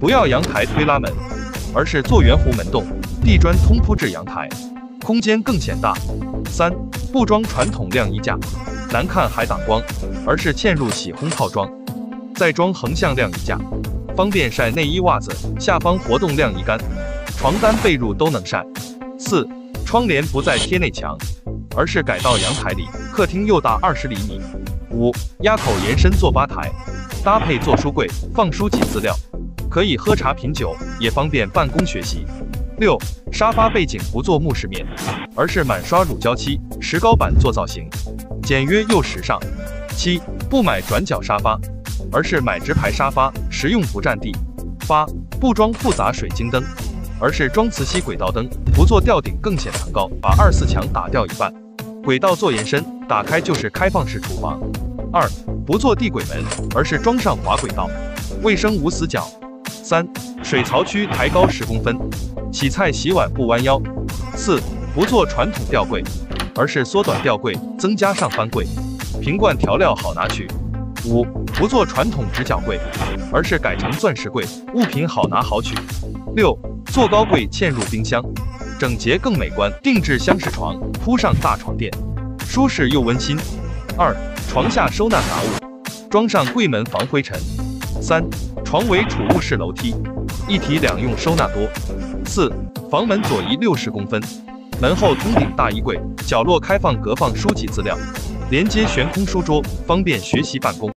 不要阳台推拉门，而是做圆弧门洞，地砖通铺至阳台，空间更显大。3. 不装传统晾衣架，难看还挡光，而是嵌入洗烘套装，再装横向晾衣架，方便晒内衣袜子，下方活动晾衣杆，床单被褥都能晒。4. 窗帘不再贴内墙，而是改到阳台里，客厅又大20厘米。5. 压口延伸做吧台，搭配做书柜，放书籍资料，可以喝茶品酒，也方便办公学习。6. 沙发背景不做木饰面，而是满刷乳胶漆、石膏板做造型，简约又时尚。7. 不买转角沙发，而是买直排沙发，实用不占地。8. 不装复杂水晶灯，而是装磁吸轨道灯，不做吊顶更显层高，把24墙打掉一半，轨道做延伸，打开就是开放式厨房。2. 不做地轨门，而是装上滑轨道，卫生无死角。3. 水槽区抬高10公分，洗菜洗碗不弯腰。4. 不做传统吊柜，而是缩短吊柜，增加上翻柜，瓶罐调料好拿取。5. 不做传统直角柜，而是改成钻石柜，物品好拿好取。6. 做高柜嵌入冰箱，整洁更美观，定制厢式床，铺上大床垫，舒适又温馨。2. 床下收纳杂物，装上柜门防灰尘。3. 床为储物式楼梯，一体两用收纳多。4. 房门左移60公分，门后通顶大衣柜，角落开放格放书籍资料，连接悬空书桌，方便学习办公。